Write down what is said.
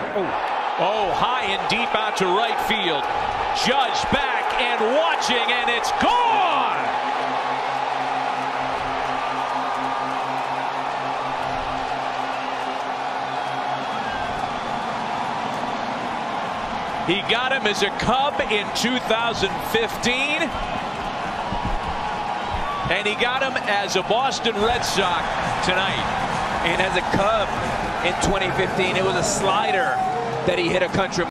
Oh, high and deep out to right field. Judge back and watching, and it's gone! He got him as a Cub in 2015. And he got him as a Boston Red Sox tonight. And as a Cub in 2015, it was a slider that he hit a country.